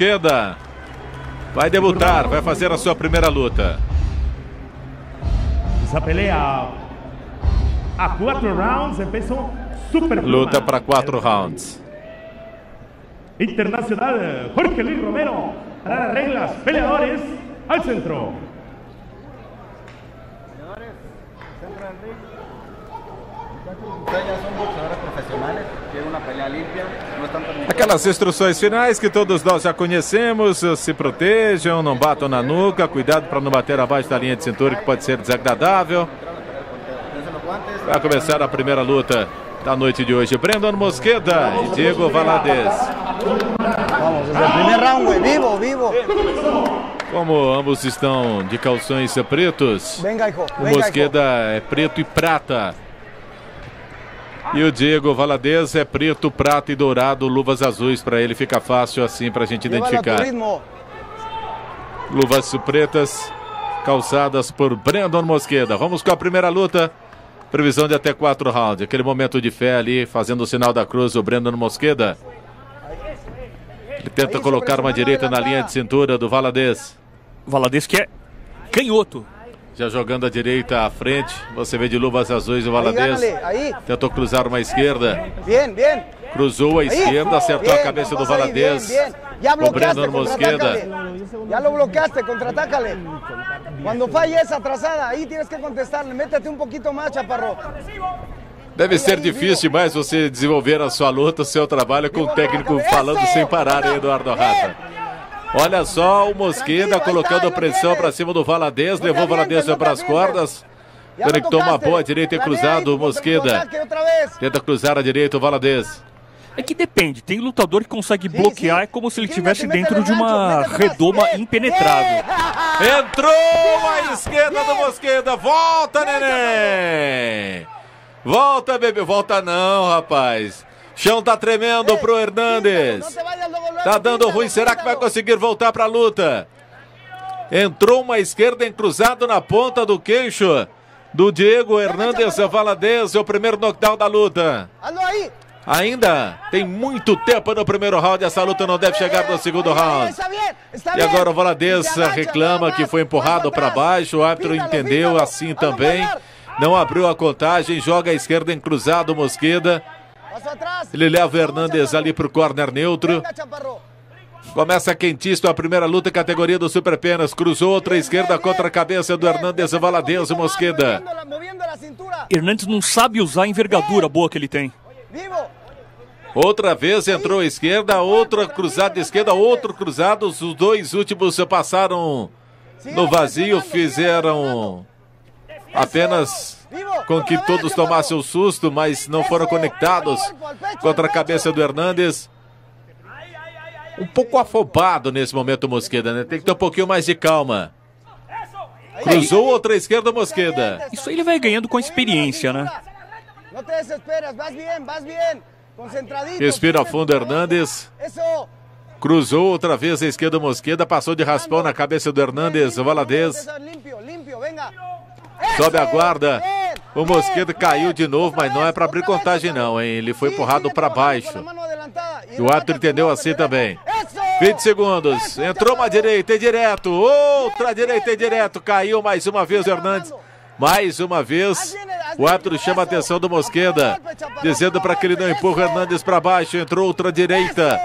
Mosqueda vai debutar, vai fazer a sua primeira luta. Essa pelea a 4 rounds, empezó super pluma. Luta para 4 rounds. Internacional Jorge Luis Romero, para las reglas, peleadores al centro. Ustedes ya son boxeadores profissionais, quieren uma pelea limpia, não estão permitindo. Aquelas instruções finais que todos nós já conhecemos: se protejam, não batam na nuca, cuidado para não bater abaixo da linha de cintura, que pode ser desagradável. Vai começar a primeira luta da noite de hoje. Brandon Mosqueda e Diego Valadez. Vamos, desde el primer round, güey, vivo, vivo. Como ambos estão de calções pretos, Venga, hijo. o Mosqueda é preto e prata. E o Diego Valadez é preto, prata e dourado, luvas azuis, para ele fica fácil assim para a gente identificar. Luvas pretas, calçadas por Brandon Mosqueda. Vamos com a primeira luta. Previsão de até 4 rounds. Aquele momento de fé ali, fazendo o sinal da cruz, o Brandon Mosqueda. Ele tenta colocar uma direita na linha de cintura do Valadez. Valadez que é canhoto. Já jogando a direita à frente. Você vê de luvas azuis o Valadez. Tentou cruzar uma esquerda. Cruzou a esquerda, acertou a cabeça do Valadez. O Brandon Mosqueda. Já lo bloqueaste, contra-atácale. Quando falla essa atrasada, aí tienes que contestar. Métete um pouquinho mais, chaparro. Deve ser difícil demais você desenvolver a sua luta, o seu trabalho com o técnico falando sem parar, hein, Eduardo Rata. Olha só o Mosqueda colocando pressão para cima do Valadez, levou o Valadez para as cordas. Conectou uma boa direita e cruzado o Mosqueda. Tenta cruzar a direita o Valadez. É que depende, tem lutador que consegue bloquear, é como se ele estivesse dentro de uma redoma impenetrável. Entrou a esquerda do Mosqueda, volta, neném! Volta, bebê, volta não, rapaz. Chão tá tremendo pro Hernandes. Tá dando ruim, será que vai conseguir voltar pra luta? Entrou uma esquerda encruzado na ponta do queixo do Diego Hernandes Valadez, é o primeiro knockdown da luta. Ainda tem muito tempo no primeiro round, essa luta não deve chegar no segundo round. E agora o Valadez reclama que foi empurrado para baixo, o árbitro entendeu assim também. Não abriu a contagem, joga a esquerda encruzado o Mosqueda. Ele leva o Hernandes ali pro corner neutro. Começa quentíssimo a primeira luta, categoria do Super Penas. Cruzou outra esquerda contra a cabeça do Hernandes Valadez, o Mosqueda. Hernandes não sabe usar a envergadura boa que ele tem. Outra vez entrou à esquerda, outra cruzada esquerda, outro cruzado. Os dois últimos passaram no vazio, fizeram apenas com que todos tomassem o susto, mas não foram conectados contra a cabeça do Hernandes. Um pouco afobado nesse momento o Mosqueda, né? Tem que ter um pouquinho mais de calma. Cruzou outra esquerda o Mosqueda. Isso aí ele vai ganhando com a experiência, né? Respira fundo Hernandes. Cruzou outra vez a esquerda Mosqueda, passou de raspão na cabeça do Hernandes Valadez. Sobe a guarda. O Mosqueda caiu de novo, mas não é para abrir contagem não, hein? Ele foi empurrado para baixo. E o árbitro entendeu assim também. 20 segundos. Entrou uma direita e direto. Outra direita e direto. Caiu mais uma vez o Hernandes. Mais uma vez. O árbitro chama a atenção do Mosqueda, dizendo para que ele não empurra o Hernandes para baixo. Entrou outra direita.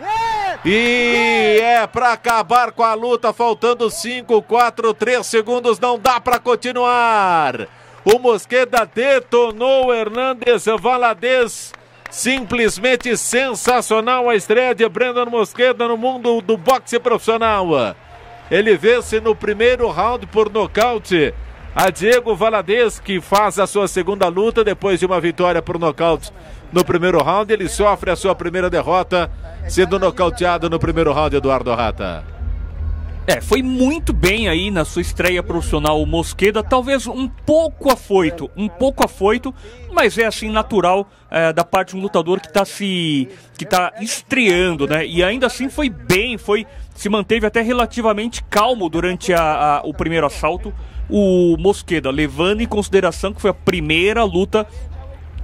E é para acabar com a luta, faltando 5, 4, 3 segundos, não dá para continuar. O Mosqueda detonou o Hernandes Valadez. Simplesmente sensacional a estreia de Brandon Mosqueda no mundo do boxe profissional. Ele vence no primeiro round por nocaute a Diego Valadez, que faz a sua segunda luta depois de uma vitória por nocaute no primeiro round. Ele sofre a sua primeira derrota, sendo nocauteado no primeiro round, Eduardo Rata. Foi muito bem aí na sua estreia profissional o Mosqueda, talvez um pouco afoito, mas é assim natural da parte de um lutador que está estreando, né? E ainda assim foi bem, se manteve até relativamente calmo durante o primeiro assalto, o Mosqueda, levando em consideração que foi a primeira luta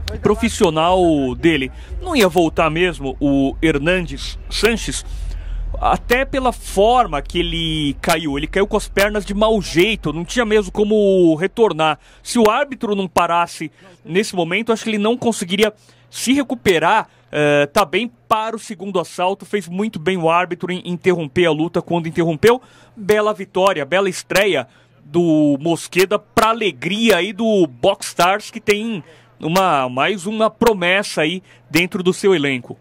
profissional dele. Não ia voltar mesmo o Hernandes Sanches, até pela forma que ele caiu com as pernas de mau jeito, não tinha mesmo como retornar. Se o árbitro não parasse nesse momento, acho que ele não conseguiria se recuperar. Tá bem para o segundo assalto, fez muito bem o árbitro em interromper a luta quando interrompeu. Bela vitória, bela estreia do Mosqueda, para alegria aí do Boxstars, que tem mais uma promessa aí dentro do seu elenco.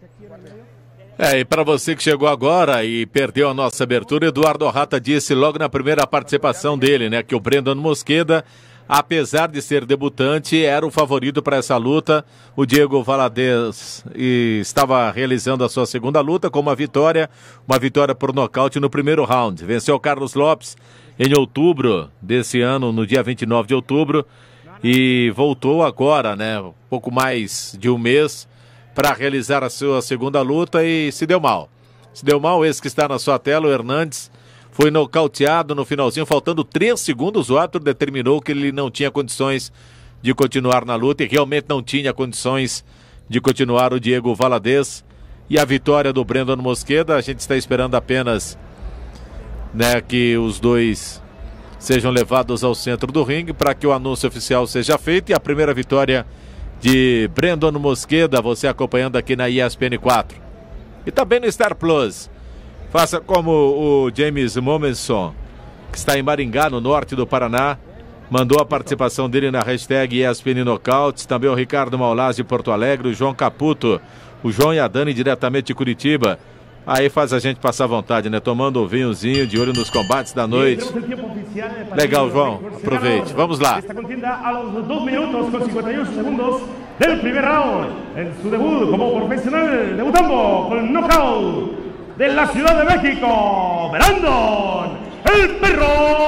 E para você que chegou agora e perdeu a nossa abertura, Eduardo Rata disse logo na primeira participação dele, né, que o Brandon Mosqueda, apesar de ser debutante, era o favorito para essa luta. O Diego Valadez estava realizando a sua segunda luta com uma vitória por nocaute no primeiro round. Venceu Carlos Lopes em outubro desse ano, no dia 29 de outubro, e voltou agora, né, pouco mais de um mês, para realizar a sua segunda luta e se deu mal. Esse que está na sua tela, o Hernandes, foi nocauteado no finalzinho, faltando 3 segundos, o árbitro determinou que ele não tinha condições de continuar na luta, e realmente não tinha condições de continuar o Diego Valadez. E a vitória do Brandon Mosqueda, a gente está esperando apenas, né, que os dois sejam levados ao centro do ringue para que o anúncio oficial seja feito. E a primeira vitória de Brandon Mosqueda, você acompanhando aqui na ESPN 4 e também no Star Plus. Faça como o James Momenson, que está em Maringá, no norte do Paraná, mandou a participação dele na hashtag ESPN Nocautes. Também o Ricardo Maulaz de Porto Alegre, o João Caputo, o João e a Dani diretamente de Curitiba. Aí faz a gente passar vontade, né? Tomando um vinhozinho, de olho nos combates da noite. Legal, João. Aproveite. Vamos lá. Esta contienda a los 2 minutos con 51 segundos del primer round. En su debut como profesional, debutando con knockout de la Ciudad de México, Brandon, el Perro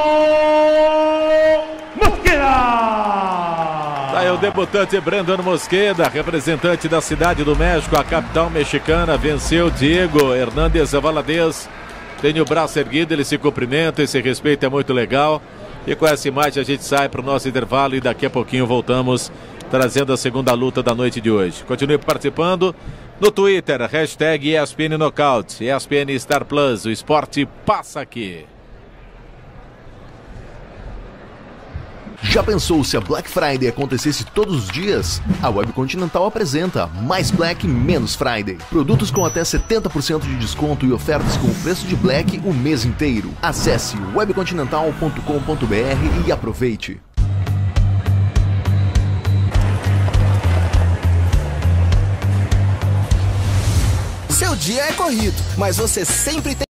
Mosqueda. Aí o debutante Brandon Mosqueda, representante da cidade do México, a capital mexicana, venceu Diego Hernández Valadez. Tem o braço erguido, ele se cumprimenta, esse respeito é muito legal. E com essa imagem a gente sai para o nosso intervalo e daqui a pouquinho voltamos trazendo a segunda luta da noite de hoje. Continue participando no Twitter, hashtag ESPN Nocaute, ESPN Star Plus, o esporte passa aqui. Já pensou se a Black Friday acontecesse todos os dias? A Web Continental apresenta Mais Black, Menos Friday. Produtos com até 70% de desconto e ofertas com o preço de Black o mês inteiro. Acesse webcontinental.com.br e aproveite. Seu dia é corrido, mas você sempre tem